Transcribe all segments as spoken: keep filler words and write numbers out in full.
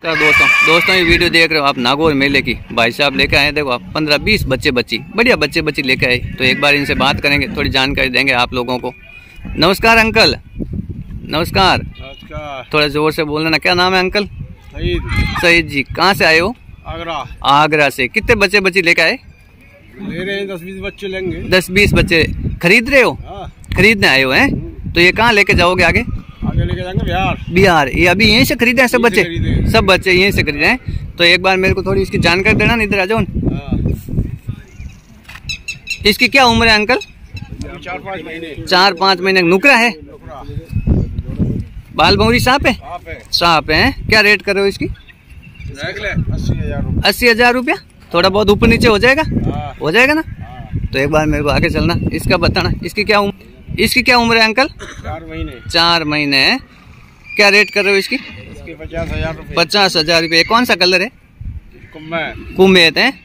नमस्कार दोस्तों दोस्तों ये वीडियो देख रहे हो आप नागौर मेले की। भाई साहब लेकर आए, देखो आप पंद्रह बीस बच्चे बच्ची बढ़िया बच्चे बच्ची लेकर आए। तो एक बार इनसे बात करेंगे, थोड़ी जानकारी देंगे आप लोगों को। नमस्कार अंकल। नमस्कार। नमस्कार। थोड़ा जोर से बोलना ना, क्या नाम है अंकल? सईद। सईद जी, कहाँ से आए हो? आगरा। आगरा से। कितने बच्चे बच्ची लेकर आए? ले रहे हैं, दस बीस बच्चे लेंगे। दस बीस बच्चे खरीद रहे हो? हाँ। खरीदने आए हो हैं? तो ये कहाँ लेके जाओगे आगे? आगे लेके जाएंगे बिहार। बिहार। ये अभी यहीं से खरीदे हैं सब बच्चे? खरीदे। सब बच्चे यहीं से खरीदे हैं। तो एक बार मेरे को थोड़ी इसकी जानकारी देना, इधर आ जाओ। हाँ। इसकी क्या उम्र है अंकल? चार पाँच महीने। चार पाँच महीने। नुकरा है? बाल भौरी सांप है? सांप है। क्या रेट कर रहे हो इसकी? अस्सी हजार। अस्सी हजार रुपया। थोड़ा बहुत ऊपर नीचे हो जाएगा? हाँ। हो जाएगा ना? हाँ। तो एक बार मेरे को आगे चलना, इसका बताना इसकी क्या उम्र, इसकी क्या उम्र है अंकल? चार महीने। चार महीने है। क्या रेट कर रहे हो इसकी? इसके पचास हजार रुपये। पचास हजार रुपये। कौन सा कलर है? कुम्मे। कुमेत है।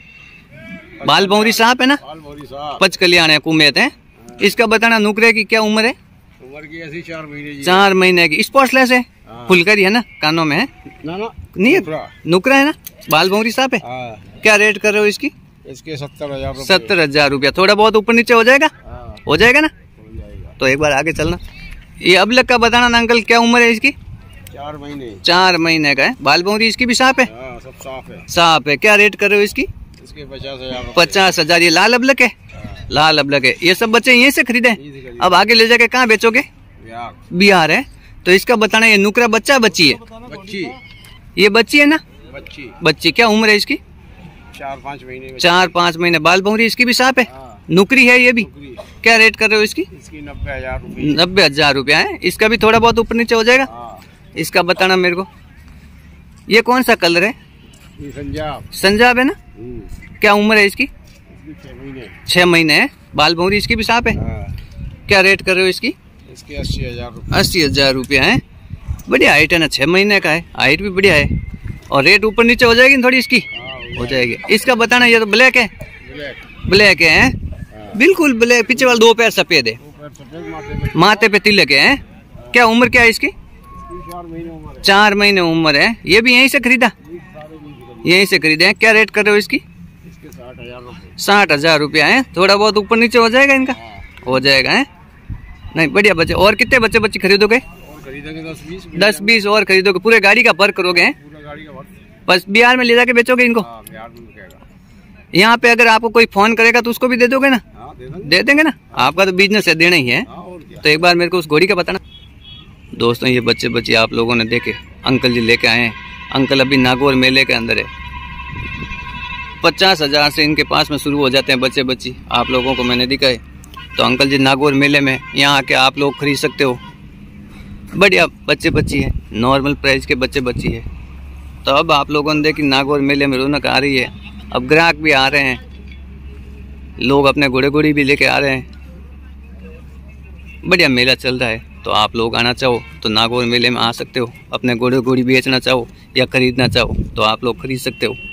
बाल भौरी सांप है ना? बाल भौरी साहब। पच कल्याण है, कुमेत है। इसका बताना नुकरे की क्या उम्र है? उम्र की ऐसी चार महीने जी। चार महीने की। स्पॉटलेस है? हाँ। फुलकरी है ना, कानों में है? ना ना नहीं है? नुकरा। नुकरा है ना? बाल भौरी सांप है। हाँ। क्या रेट कर रहे हो इसकी? इसके सत्तर हजार रुपये। सत्तर हजार रुपया। थोड़ा बहुत ऊपर नीचे हो जाएगा? हाँ। हो जाएगा ना? हो जाएगा। तो एक बार आगे चलना। ये अबलक का बताना ना अंकल, क्या उम्र है इसकी? चार महीने। चार महीने का है। बाल भौरी इसकी भी सांप है? हाँ, सब साफ है। सांप है। क्या रेट कर रहे हो इसकी? इसके पचास हजार। पचास हजार। ये लाल अबलक है? हाँ। लाल अबलक है। ये सब बच्चे यहीं से खरीदे? यहीं से खरीदे। अब आगे ले जाके कहाँ बेचोगे? बिहार। बिहार है। तो इसका बताना, ये नुकरा बच्चा बच्ची है? बच्ची। ये बच्ची है ना? बच्ची। बच्ची। क्या उम्र है इसकी? चार पाँच महीने। चार पाँच महीने। बाल भौरी इसकी भी सांप है? हाँ। नुकरी है ये भी? नुकरी। क्या रेट कर रहे हो इसकी? इसकी नब्बे हजार रुपये। नब्बे हजार रुपया है। इसका भी थोड़ा बहुत ऊपर नीचे हो जाएगा? हाँ। इसका बताना मेरे को। ये कौन सा कलर है? ये संजाब। संजाब है ना? हम्म। क्या उम्र है इसकी? इसकी छह महीने। छह महीने है। बाल भौरी इसकी भी सांप है? हाँ। क्या रेट कर रहे हो इसकी? इसके अस्सी हजार रुपये। अस्सी हजार रुपया है। बढ़िया हाइट है ना, छह महीने का है, हाइट भी बढ़िया है। और रेट ऊपर नीचे हो जाएगी थोड़ी इसकी? हाँ, हो जाएगी। इसका बताना, ये तो ब्लैक है? ब्लैक। ब्लैक है। हाँ। बिल्कुल ब्लैक। पीछे वाले दो पैर सफेद है, ऊपर सफेद माथे पे। माथे पे तिलक है। क्या उम्र क्या है इसकी? इसकी चार महीने उम्र है। चार महीने उम्र है। ये भी यहीं से खरीदा? यहीं से खरीदे हैं। क्या रेट कर रहे हो इसकी? इसके साठ हजार रुपये। साठ हजार रुपया है। थोड़ा बहुत ऊपर नीचे हो जाएगा इनका? हाँ। हो जाएगा है। नहीं बढ़िया बच्चे। और कितने बच्चे बच्चे खरीदोगे? और खरीदेंगे दस बीस। दस बीस और खरीदोगे? पूरे गाड़ी का पर करोगे? पूरा गाड़ी का भर। बस बिहार में ले जाके बेचोगे इनको? हाँ, बिहार में बिकेगा। यहाँ पे अगर आपको कोई फोन करेगा तो उसको भी दे दोगे ना? हाँ, दे देंगे। दे देंगे ना? आपका तो बिजनेस है, देना ही है। हाँ, और क्या। तो एक बार मेरे को उस घोड़ी का बताना। दोस्तों ये बच्चे बच्चे आप लोगों ने देखे, अंकल जी लेके आए हैं। अंकल अभी नागौर मेले के अंदर है। पचास हजार से इनके पास में शुरू हो जाते हैं बच्चे बच्ची। आप लोगों को मैंने दिखाए। तो अंकल जी नागौर मेले में यहाँ आके आप लोग खरीद सकते हो। बढ़िया बच्चे बच्ची है, नॉर्मल प्राइस के बच्चे बच्ची है। तो अब आप लोगों ने देखी नागौर मेले में रौनक आ रही है। अब ग्राहक भी आ रहे हैं, लोग अपने घोड़े घोड़ी भी लेके आ रहे हैं। बढ़िया मेला चल रहा है। तो आप लोग आना चाहो तो नागौर मेले में आ सकते हो। अपने घोड़े घोड़ी बेचना चाहो या खरीदना चाहो तो आप लोग खरीद सकते हो।